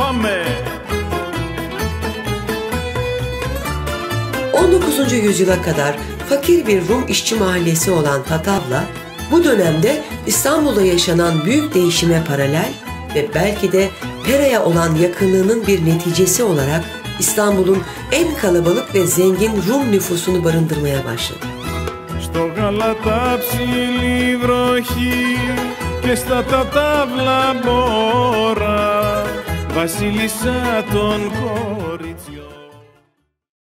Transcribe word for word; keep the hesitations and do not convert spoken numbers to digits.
Πάμε! on dokuzuncu yüzyıla kadar fakir bir Rum işçi mahallesi olan Tatavla, bu dönemde İstanbul'da yaşanan büyük değişime paralel ve belki de Pera'ya olan yakınlığının bir neticesi olarak İstanbul'un en kalabalık ve zengin Rum nüfusunu barındırmaya başladı. Στο Γαλατά ψηλή βροχή και στα Τατάβλα μπόρα, βασίλισσα των κοριτσιών.